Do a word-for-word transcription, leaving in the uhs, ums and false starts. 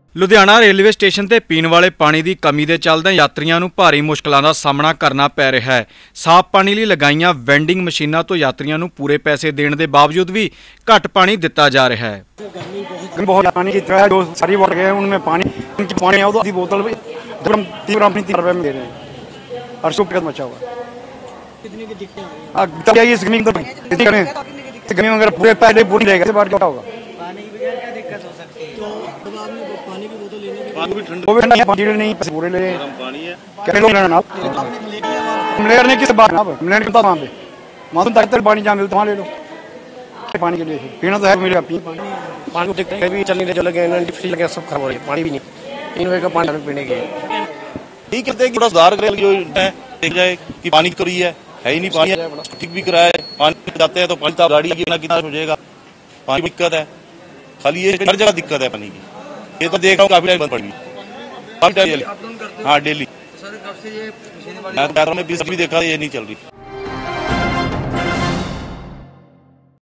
Ludhiana railway station ਤੇ ਪੀਣ ਵਾਲੇ ਪਾਣੀ ਦੀ ਕਮੀ ਦੇ ਚੱਲਦਿਆਂ ਯਾਤਰੀਆਂ ਨੂੰ ਭਾਰੀ ਮੁਸ਼ਕਲਾਂ ਦਾ ਸਾਹਮਣਾ ਕਰਨਾ ਪੈ ਰਿਹਾ ਹੈ। ਸਾਫ਼ ਪਾਣੀ ਲਈ ਲਗਾਈਆਂ ਵੈਂਡਿੰਗ ਮਸ਼ੀਨਾਂ ਤੋਂ ਯਾਤਰੀਆਂ ਨੂੰ ਪੂਰੇ ਪੈਸੇ ਦੇਣ ਦੇ ਬਾਵਜੂਦ ਵੀ ਘੱਟ ਪਾਣੀ ਦਿੱਤਾ ਜਾ ਰਿਹਾ है। बहुत पानी की तरह जो सारी वाटर है उनमें पानी उनकी पानी है तो बोतल भी जब हम तीन रुपये तीन रुपये में दे रहे हैं और सौ रुपये मचा हुआ कितनी की दिक्कत आ रही है ये स्कीमिंग तो कितनी करें स्कीमिंग अगर पूरे पैसे पूरी रहेगा इसके बाद क्या होगा पानी की क्या दिक्कत हो सकती है तो पानी की बोतल लेने के पानी भी ठंडा वो भी ठंडा पानी नहीं पैसे पूरे ले गरम पानी है क्या लोग लेना आप मलेर ने किस बात ना मलेर कितना वहाँ पे मालूम तक तक पानी जहाँ मिलता वहाँ ले लो पानी के लिए पीना तो है मिलेगा पी पानी पानी को देखते भी चलने जो लगे फ्रिज लगे सब खराब हो रही है पानी भी नहीं तीन बजे का पानी पीने के ठीक कहते हैं कि थोड़ा सुधार करें जो है देख जाए कि पानी की है है ही नहीं पानी ठीक भी कराया है पानी जाते हैं तो पानी गाड़ी की कितना हो जाएगा पानी दिक्कत है खाली ये हर जगह दिक्कत है पानी की ये तो देख रहा हूँ काफी टाइम बंद पड़ गई हाँ डेली में बीस भी देखा ये नहीं चल रही।